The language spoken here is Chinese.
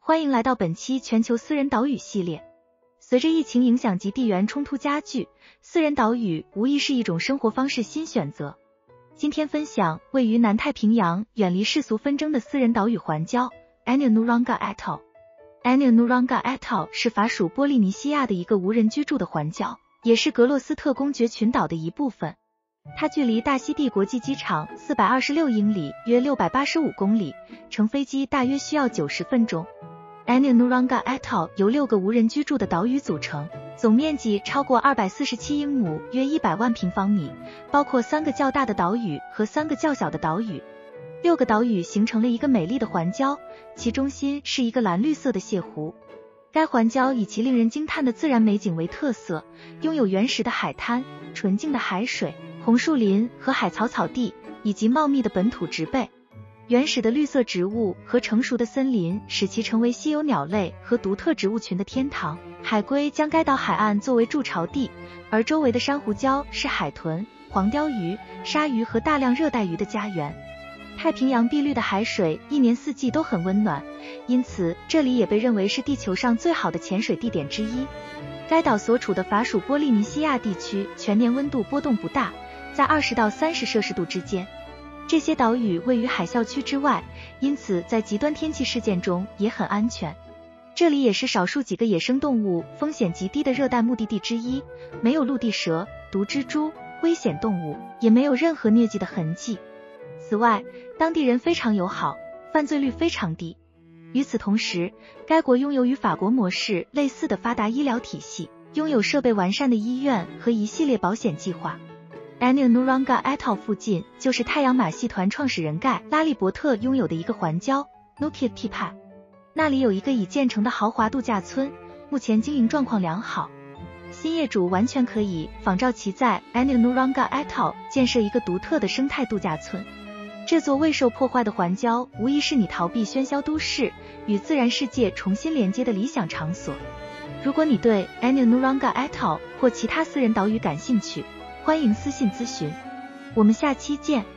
欢迎来到本期全球私人岛屿系列。随着疫情影响及地缘冲突加剧，私人岛屿无疑是一种生活方式新选择。今天分享位于南太平洋、远离世俗纷争的私人岛屿环礁 Anuanurunga Atoll。Anuanurunga Atoll 是法属波利尼西亚的一个无人居住的环礁，也是格洛斯特公爵群岛的一部分。它距离大溪地国际机场426英里，约685公里，乘飞机大约需要90分钟。Anuanurunga Atoll 由6个无人居住的岛屿组成，总面积超过247英亩，约100万平方米，包括3个较大的岛屿和3个较小的岛屿。6个岛屿形成了一个美丽的环礁，其中心是一个蓝绿色的泻湖。该环礁以其令人惊叹的自然美景为特色，拥有原始的海滩、纯净的海水、红树林和海草草地，以及茂密的本土植被。原始的绿色植物和成熟的森林使其成为稀有鸟类和独特植物群的天堂。海龟将该岛海岸作为筑巢地，而周围的珊瑚礁是海豚、黄鲷鱼、鲨鱼和大量热带鱼的家园。太平洋碧绿的海水一年四季都很温暖，因此这里也被认为是地球上最好的潜水地点之一。该岛所处的法属波利尼西亚地区全年温度波动不大，在20到30摄氏度之间。这些岛屿位于海啸区之外，因此在极端天气事件中也很安全。这里也是少数几个野生动物风险极低的热带目的地之一，没有陆地蛇、毒蜘蛛、危险动物，也没有任何疟疾的痕迹。此外，当地人非常友好，犯罪率非常低。与此同时，该国拥有与法国模式类似的发达医疗体系，拥有设备完善的医院和一系列保险计划。Anuanurunga Atoll 附近就是太阳马戏团创始人盖拉利伯特拥有的一个环礁 Nukit Tipai， 那里有一个已建成的豪华度假村，目前经营状况良好。新业主完全可以仿照其在 Anuanurunga Atoll 建设一个独特的生态度假村。这座未受破坏的环礁无疑是你逃避喧嚣都市，与自然世界重新连接的理想场所。如果你对 Anuanurunga Atoll 或其他私人岛屿感兴趣，欢迎私信咨询。我们下期见。